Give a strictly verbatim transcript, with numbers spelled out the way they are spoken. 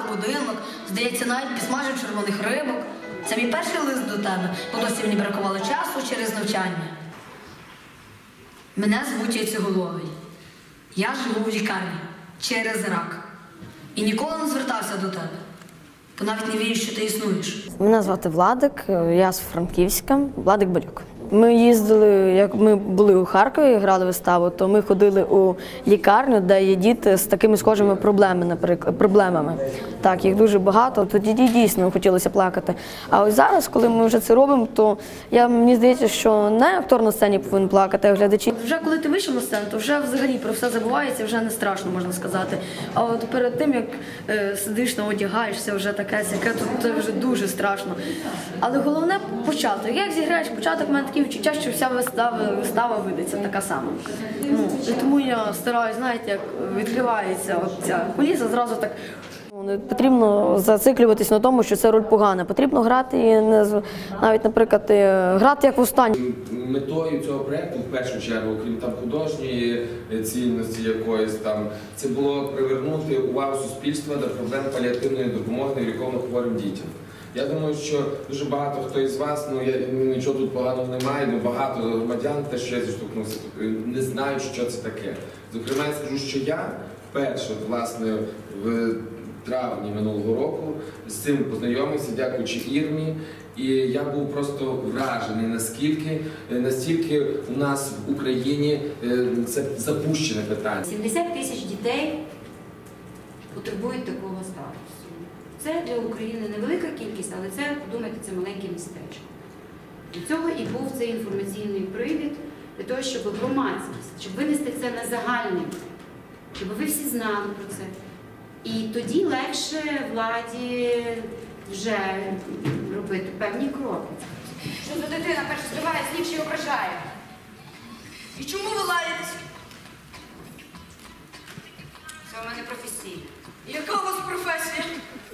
будинок, здається, навіть підсмажив червоних рибок. Це мій перший лист до тебе, бо досі мені бракувало часу через навчання. Мене звуть Яйцеголовий. Я живу в лікарні через рак. І ніколи не звертався до тебе, бо навіть не вірю, що ти існуєш. Мене звати Владик, я з Франківська, Владик Балюк. Ми їздили, як ми були у Харкові, грали виставу, то ми ходили у лікарню, де є діти з такими схожими проблемами, наприклад, проблемами. Так, їх дуже багато, тоді дійсно хотілося плакати. А ось зараз, коли ми вже це робимо, то я, мені здається, що не актор на сцені повинен плакати, а глядачі. Вже коли ти вийшов на сцену, то вже взагалі про все забувається, вже не страшно, можна сказати. А от перед тим, як е, сидиш, одягаєшся, вже таке сяке, то це вже дуже страшно. Але головне – початок. Як зіграєш початок, в мене таке відчуття, що вся вистава, вистава вийде така сама. Ну, і тому я стараюсь, знаєте, як відкривається ця куліса, зразу так. Не потрібно зациклюватись на тому, що це роль погана. Потрібно грати і не, навіть, наприклад, грати як в останній. Метою цього проєкту, в першу чергу, окрім там художньої цінності якоїсь там, це було привернути увагу суспільства до проблем паліативної допомоги невиліковно хворим дітям. Я думаю, що дуже багато хто із вас, ну я, нічого тут поганого немає, ну багато громадян, те, що я зіштовхнувся, не знають, що це таке. Зокрема, я скажу, що я вперше, власне, в травні минулого року з цим познайомився, дякуючи Ірмі, і я був просто вражений, наскільки, настільки у нас в Україні це запущене питання. сімдесят тисяч дітей потребують такого статусу. Це для України невелика кількість, але це, подумайте, це маленьке містечко. Для цього і був цей інформаційний привід, для того, щоб громадськість, щоб винести це на загальний, щоб ви всі знали про це. І тоді легше владі вже робити певні кроки. Що за дитина перше зриває сніг, що ображає? І чому ви лаєтесь? Це у мене професійно. Яка у вас професія?